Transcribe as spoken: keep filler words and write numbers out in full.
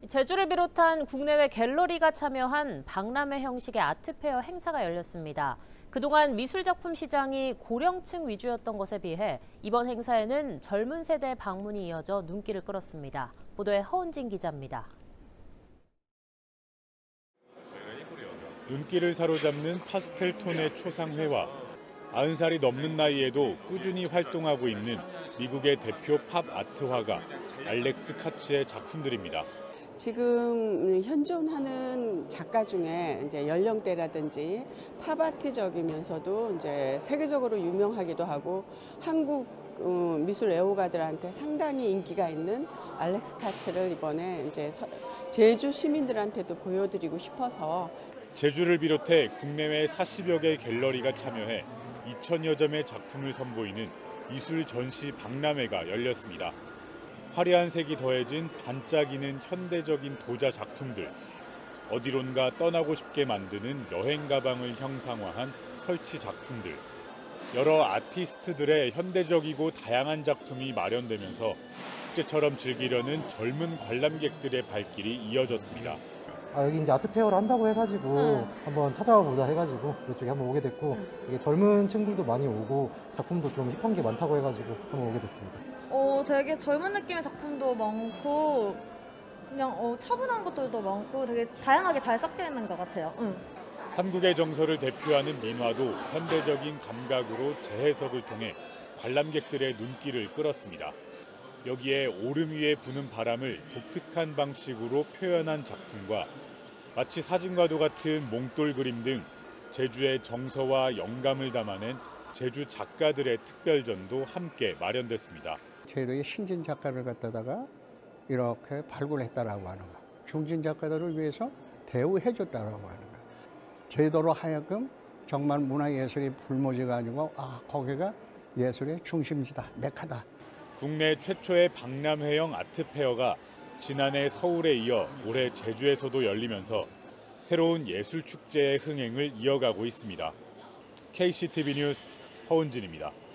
제주를 비롯한 국내외 갤러리가 참여한 박람회 형식의 아트페어 행사가 열렸습니다. 그동안 미술작품 시장이 고령층 위주였던 것에 비해 이번 행사에는 젊은 세대 방문이 이어져 눈길을 끌었습니다. 보도에 허은진 기자입니다. 눈길을 사로잡는 파스텔 톤의 초상회와 아흔 살이 넘는 나이에도 꾸준히 활동하고 있는 미국의 대표 팝 아트 화가 알렉스 카츠의 작품들입니다. 지금 현존하는 작가 중에 이제 연령대라든지 팝아트적이면서도 이제 세계적으로 유명하기도 하고 한국 미술 애호가들한테 상당히 인기가 있는 알렉스 카츠를 이번에 이제 제주 시민들한테도 보여드리고 싶어서 제주를 비롯해 국내외 사십여 개 갤러리가 참여해 이천여 점의 작품을 선보이는 미술 전시 박람회가 열렸습니다. 화려한 색이 더해진 반짝이는 현대적인 도자 작품들, 어디론가 떠나고 싶게 만드는 여행 가방을 형상화한 설치 작품들, 여러 아티스트들의 현대적이고 다양한 작품이 마련되면서 축제처럼 즐기려는 젊은 관람객들의 발길이 이어졌습니다. 아, 여기 이제 아트페어를 한다고 해가지고 응. 한번 찾아와 보자 해가지고 이쪽에 한번 오게 됐고 응. 이게 젊은 층들도 많이 오고 작품도 좀 힙한 게 많다고 해가지고 한번 오게 됐습니다. 어, 되게 젊은 느낌의 작품도 많고 그냥 어, 차분한 것들도 많고 되게 다양하게 잘 섞여 있는 것 같아요. 응. 한국의 정서를 대표하는 민화도 현대적인 감각으로 재해석을 통해 관람객들의 눈길을 끌었습니다. 여기에 오름 위에 부는 바람을 독특한 방식으로 표현한 작품과 마치 사진과도 같은 몽돌 그림 등 제주의 정서와 영감을 담아낸 제주 작가들의 특별전도 함께 마련됐습니다. 제주의 신진 작가를 갖다가 이렇게 발굴했다라고 하는 거, 중진 작가들을 위해서 대우해줬다라고 하는 거. 제주도로 하여금 정말 문화예술이 불모지가 아니고 아 거기가 예술의 중심지다, 메카다. 국내 최초의 박람회형 아트페어가 지난해 서울에 이어 올해 제주에서도 열리면서 새로운 예술축제의 흥행을 이어가고 있습니다. 케이씨티비 뉴스 허은진입니다.